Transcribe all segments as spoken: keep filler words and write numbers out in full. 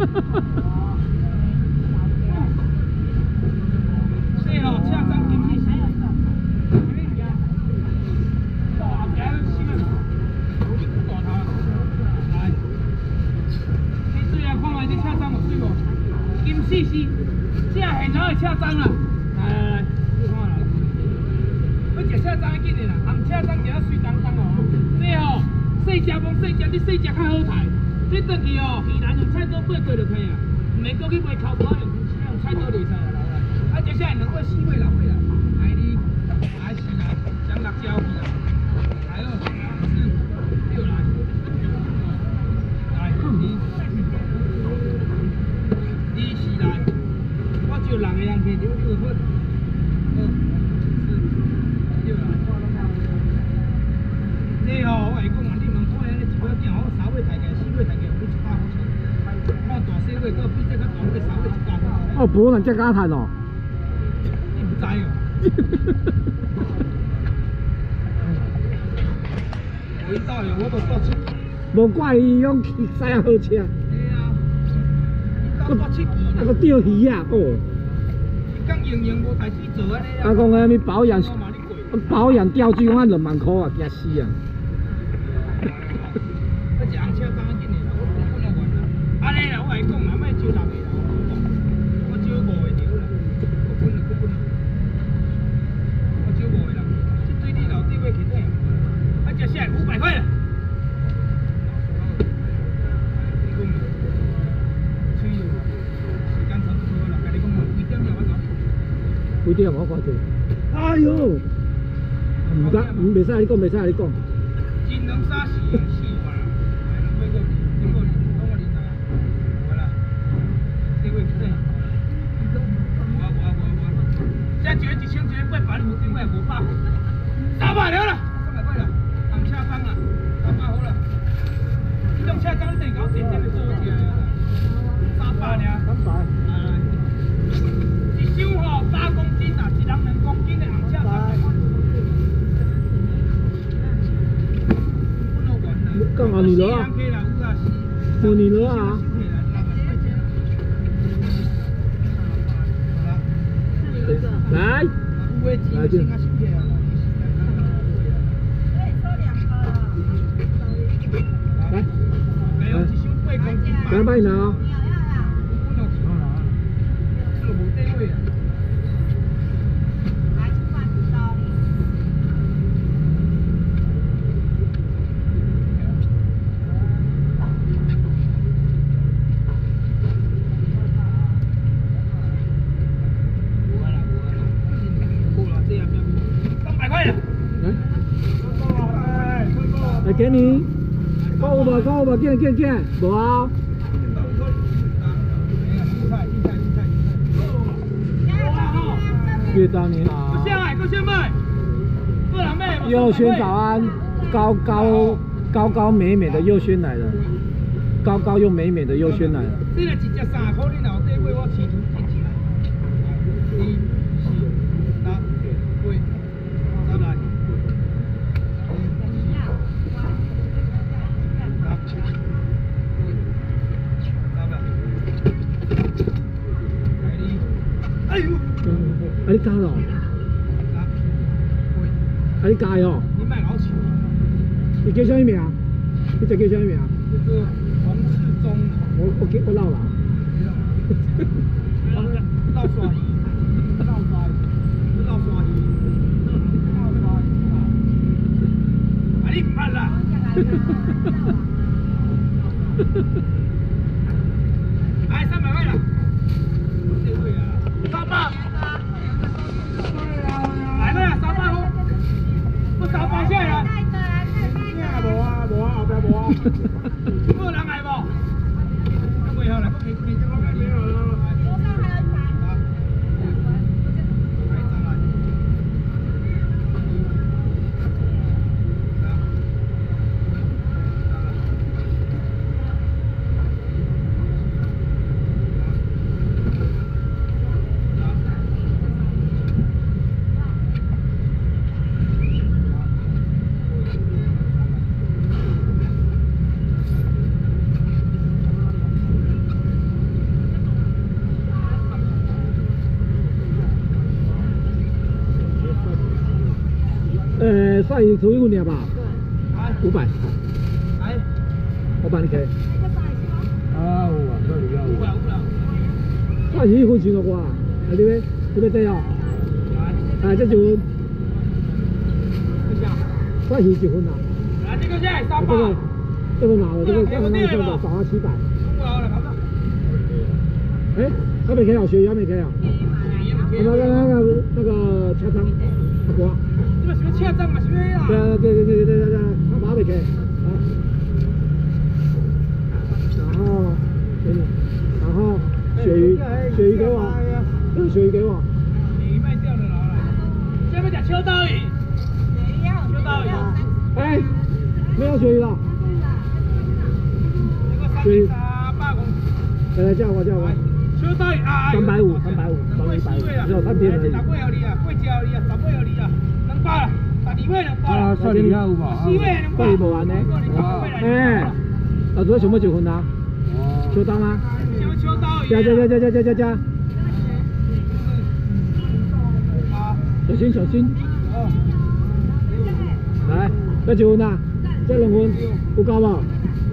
这哦，车站金丝丝。金丝丝，这现场的车站啦，来来来，你看啦，要食车站紧的啦，红车站一下水当当哦。这哦，细只摸细只，你细只较好刣。这转去哦，鱼篮用菜刀掰过就可以啊，唔免搁去买烤盘用用菜刀嚟菜啦，老来。啊，接下来两尾四尾六尾啦，来你来是啦，将辣椒去啦，来哦，四六来，来你。一是来，我招人个人去，你你有分，二、四、六来。这吼我来讲啊，你问看安尼一尾囝，我三尾抬价，四尾抬价，有一百块钱。看大细尾，搁比这较大尾三尾一百块。哦， 无人只敢趁哦。 你唔知哦。我到有我都到出。 无怪伊用驶啊好车。 那个钓鱼啊，哦！ 讲营营无代志做安尼啊。 啊，讲安尼保养，保养钓具讲两万块啊，惊死啊！ 我一红车怎紧的啦？我我本来完啦。安尼啦，我来讲啦，莫招六个啦，我招五个条啦，我本来我本来，我招五个啦。这对你老弟位去对啊？啊，接下来五百块了。 几点我看者？哎呦，唔得，唔袂使你讲，袂使你讲。 金龙沙是四万啦，哎，两百个，两个，两个零啊，无啦，这位对，无啊无啊无啊无啊，这一个一千，一个八百，你有顶位无百，三百了啦，三百块啦，红车装啦，三百好啦，这种车装你等于搞点点的做起来啊，三百呢，三百，来来。 一箱吼八公斤啊，一人两公斤的红车三百块。 干嘛你了啊？我你了啊？来，来就。来，来，来帮你拿哦。 来给你，够有无？够有无？见见见，无啊？月当你好。 够先买，够先买。 佑轩早安，高高高高美美的佑轩来了，高高又美美的佑轩来了。 这个一只三块，你老弟为我起图天起来。一、四、六、八、十来。 哎呦！啊你加咯？啊你加哦？ 你卖老球啊？ 你叫啥名？你这叫啥名？ 这个洪世忠。 我我给我老了。 老刷鱼，老刷鱼，老刷鱼，老刷鱼。啊你唔捌啦？哎，三百块了。 三百，来吧，三百好，我三百下来。无啊无啊，后边无啊。有人来无？咁未好啦，我给你这个没有了。 算你除以五年吧，五百， 来， 我帮你开。 啊，有啊，这里要五百五百。 算是一分钱的话，啊，你要你要这样，啊，这就算是一分啦。 来，这个现在三百。 这个这个拿了，这个刚刚那个少了七百。哎，还没开好，血压没开啊？那个那个那个车窗，阿哥。 这个什么车窗嘛？什么呀？ 对啊，对对对对对对，他把没开，啊。然后给你，然后鳕鱼，鳕鱼给我，这个鳕鱼给我。 鳕鱼卖掉了，拿来。下面讲秋刀鱼。秋刀鱼。 哎，没有鳕鱼了。鳕鱼。来来叫我叫我。 秋刀鱼啊！ 三百五，三百五，三百五，只有三天而已。 十八号你啊，八只号你啊，十八号你啊，两百啦，十二尾两百啦。 算你遐有无？ 四尾两百。 算你无完呢。哎，老主要想要一份啊？秋刀吗？ 小秋刀鱼。 加加加加加加加加。 好。 小心小心。哦。来，再一份啊？再两份，有够无？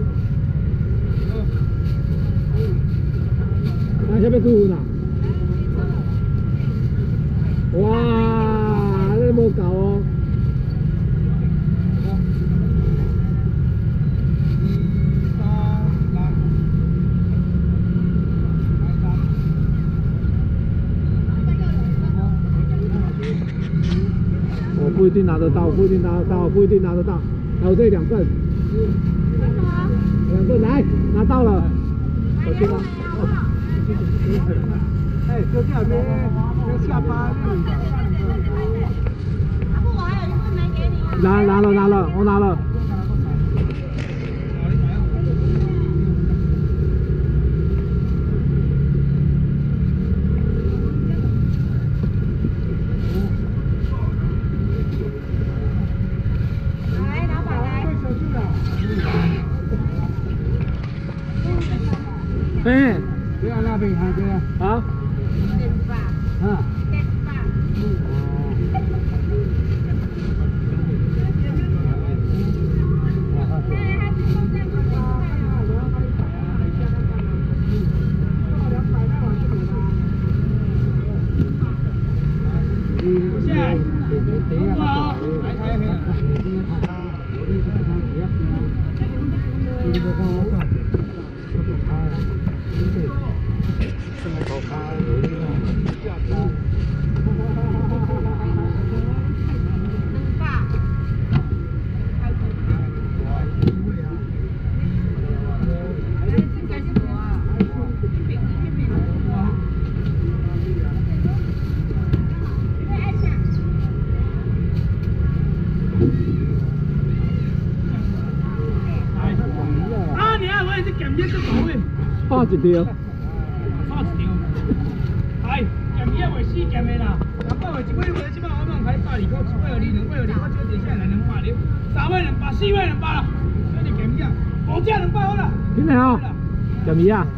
来，下面几份啊？哇，这无够哦。我不一定拿得到，不一定拿得到，不一定拿得到。还有这两份，两份来，拿到了，小心啊！ 哎，就这边，要下班了。 阿布，我还有一份没给你啊。 拿拿了拿了，我拿了。 来，老板来。 哎， 不要那边看这个。 好。 对吧？ 啊。 对吧？ 现在，哇，来开开。啊，你啊，我也是减一个头诶。 差一条。 差一条。哎，减一袂死减的啦。三百块一尾，我即摆我弄开百二块，一尾二二，两尾二二，我少一下来两百了。三尾两百，四尾两百啦。这就减一，五只两百好啦。 真的哦，咸鱼啊！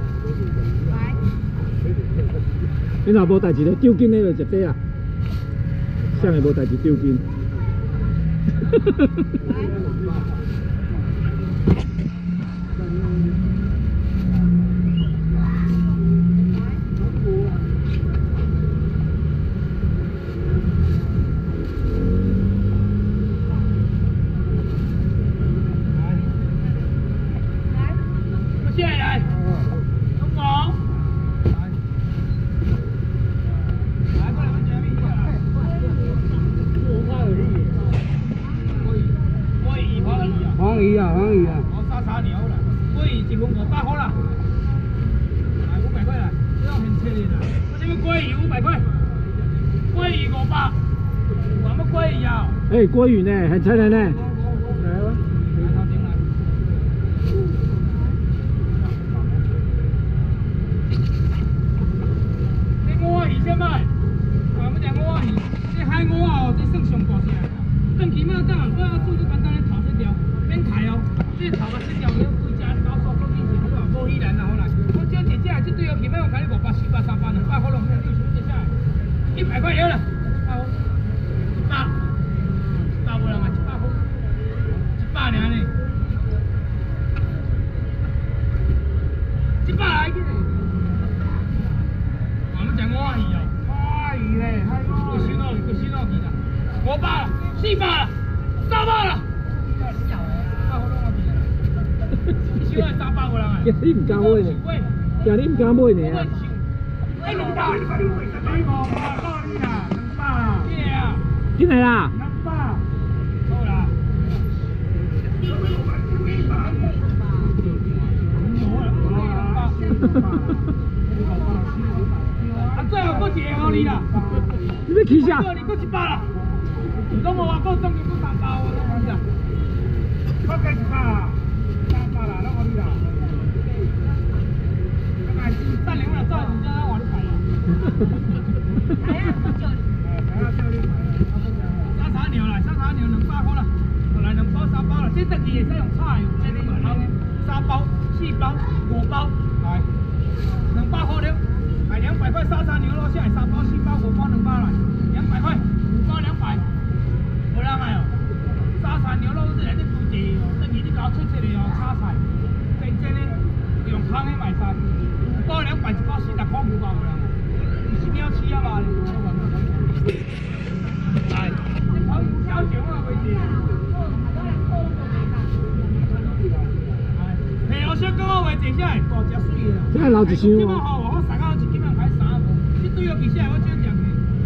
你若无代志咧，丢筋咧就一块啊。谁会无代志丢筋？ 现在来，中国，来，来过来，我这边去啊。我花而已。我鱼，我鱼啊。 黄鱼啊，黄鱼啊。 我沙沙鸟啦，我鱼一份五百块啦。来五百块来，这样很切的啦。我这边鲑鱼五百块，鲑鱼五百，什么鲑鱼啊？ 哎，鲑鱼呢，很称的呢。 来吧，来头前来。五鱼先卖，我们讲五鱼，这海五哦，这算上大只。等起码等，我要做最简单的头切条，免抬哦。这头啊切条，你规只搞刷刷进去，好吧？无依然啦，好来。我只一只，这对哦，起码我开你五百、四百、三百、两百，可能没有六十接下来，一百块了了，好，一百，一百不能啊，一百。 五百了，四百了，三百了。你想三百个人啊？ 你唔敢买呢？今你唔敢买呢？ 哎，两百，两百，五百，够你啦，两百啦。对啊。 进来啦。 两百。好啦。啊，最后搁一个给你啦。 你要起啥？ 你搁一百啦。拢无话搁总共搁三百，我拢讲。搁加一百啦，三百啦，拢给你啦。三零了，照你家往里排了。 哎呀，叫你。 沙茶牛啦，沙茶牛两百块啦，来两包三包啦，这等于也是用菜，这里有汤，三包、四包、五包，来两百块了，来两百块沙茶牛肉下来，三包、四包、五包、两包来，两百块，五包两百，无人来哦。沙茶牛肉是来这煮济哦，等于你搞脆脆的哦，炒菜，真正的用汤的卖菜。一包两百，一包四十块，五包无人。你是秒起啊吧？来，黄小姐我袂记。嘿，我先讲我袂记下，大只水啦。 这老一箱即摆吼，我三到一斤两块三无，你对我记下，我少食个。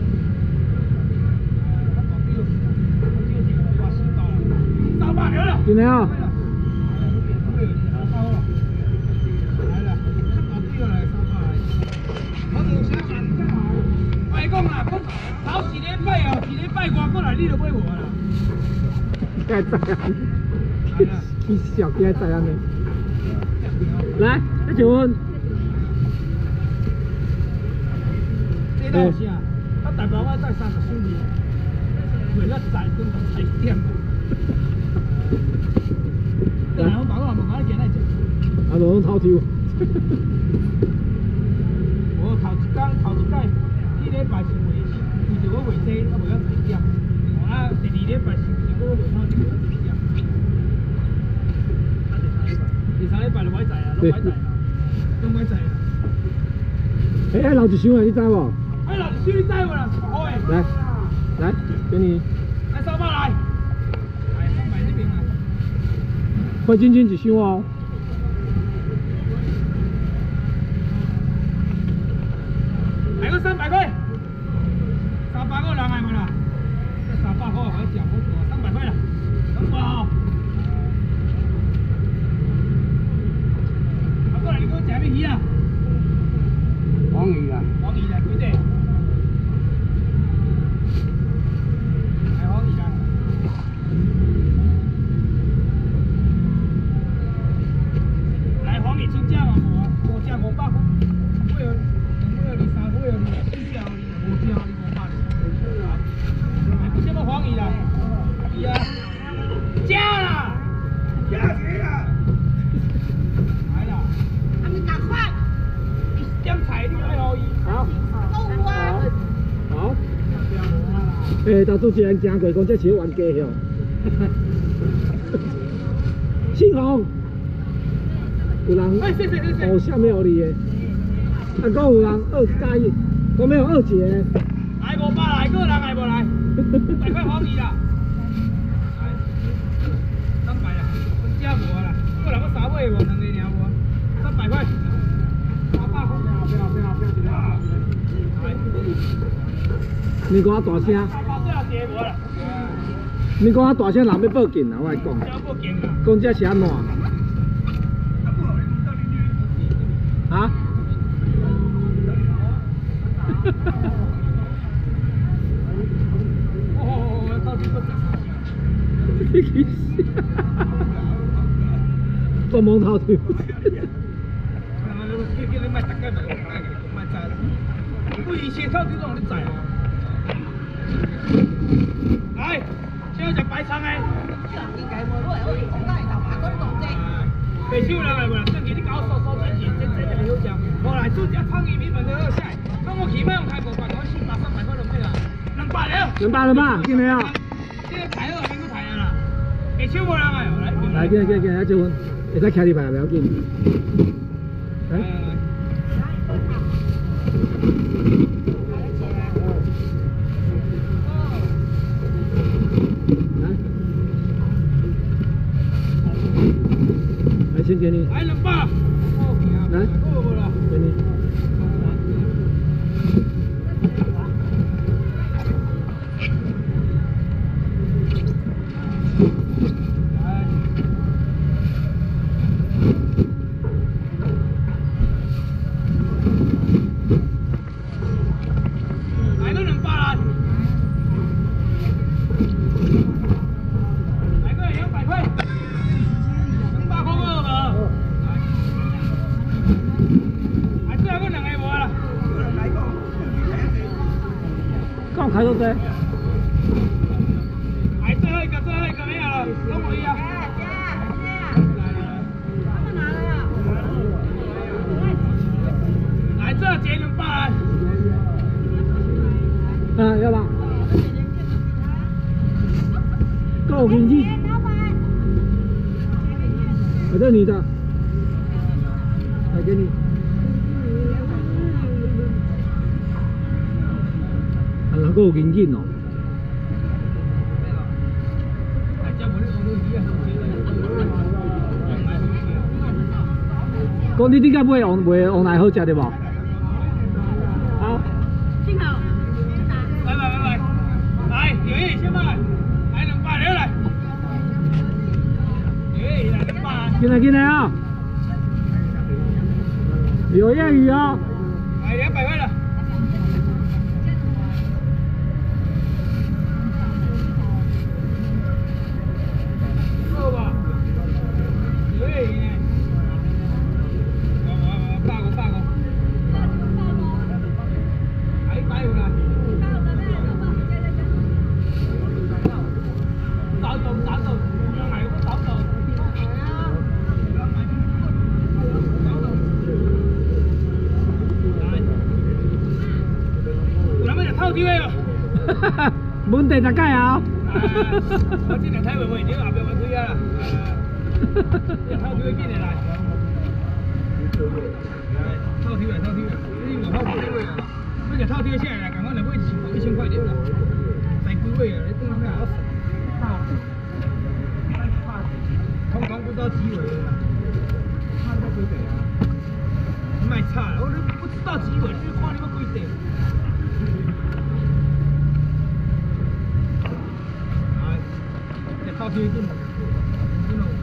我大几了？我少食，我四包啦，三百了啦。 进来啊！ 我讲啦，头一礼拜哦，一礼拜外过来，你就买我啦。 该知啊！你小该知啊你。来，一结婚。 这道是啊，我大包我带三十兄弟，为了财跟个财点。来，我把我问我今来食。 啊，拢偷抽。 我头一天头一届，一礼拜是卖，为着我卖这，我卖了一点。啊，第二礼拜是是我卖好就卖了一点。啊，第三礼拜，第三礼拜就买在啊，拢买在啊，拢买在啊。 哎，还留一箱啊，你知无？ 哎，老师，你知无啦？好诶。 来，来，给你。 来三百来。来，三百这边啊。 快进进一箱哦。 来个三百块，三百个人来无啦？这三百块我食好多，三百块啦，两百哦。啊，过来你给我食咩鱼啊？ 黄鱼啊， 黄鱼来几只？来黄鱼啦。来黄鱼出价嘛无啊？五只五百块，会有。二三五二四只，五只，你五百。来，这么黄鱼啦？是啊，加啦，加钱啦。来啦。 还没赶快。 点菜你爱互伊。 好。 够啊。 好。诶，到主持人行过，讲这是冤家哦。姓洪，有人哎，谢谢谢谢。 哦，下面有你的。啊，还有人二加一，我没有二姐。 来五百来，个人来无来？百块黄鱼啦。来，三百啦，分家无啦，个人我三尾无，两个尔无，三百块。三百块，不要不要不要不要！来， 你讲大声。 三百最后一个无啦。 你讲大声，人要报警啦，我来讲。 要报警啦。 讲这是安怎？啊？ 哦哦哦，到底不你去死！做蒙头条。 叫叫你卖大概卖，卖在啦。不以前到底让你在啊？来，先食白肠诶。白手人来无啦？最近你搞烧烧真是真真係好食。無來，做只湯魚米粉都好食。咁我起碼用開五百，我四百三百塊都買啦。兩百了。 兩百了吧？見未啊？ 這個抬二邊個抬啊啦？白手無人來，來。 來，見見見，來結婚，會使徛你排不要緊。來。 放开都对。 来最后一个，最后一个没有了，跟我一样。来这节两百来。 嗯，要吧？够经济。我这女的，来给你。啊，那个有经济哦。讲你顶个买王买王奶好食对无？好。 幸好。 来来来来，来，有业先来，来两百了来。有业来两百。 进来进来啊！有业余啊！ 来两百块了。够吧？有业余呢。八个八个。还还有呢。找到找到，还有找到。有人要套丢的无？ 哈哈，问题十届啊！ 我尽量睇袂袂，你后壁我推啊啦。你套丢的紧的来。套丢来套丢来，你无套丢的位啊？你就套丢下来，赶快来买一千块，一千块了啦。再几位啊？你等下咩好？通通不到几位了。你卖差了，我都不知道几位，你看你要几地。哎，这套丢紧了，紧了。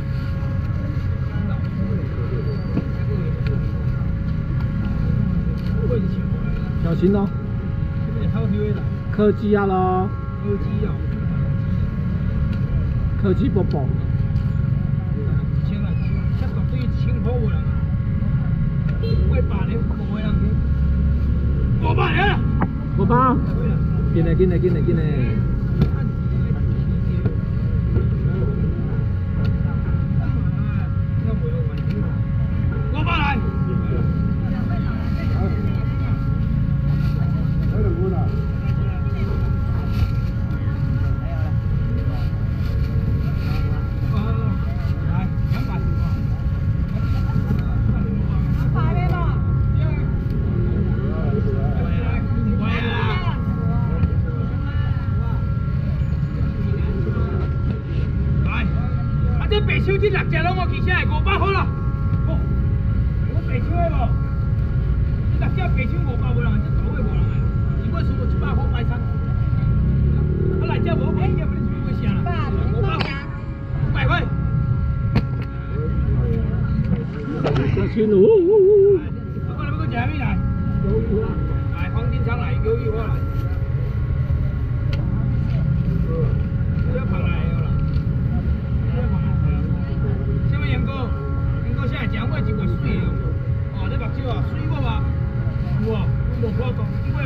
小心哦！科技啊咯！ 科技啊！ 科技宝宝。 一千啦，这绝对一千块无人。五百年无人去。五百年。 五百。进来进来进来进来。五百来。白手这六只拢我其实系五百块咯。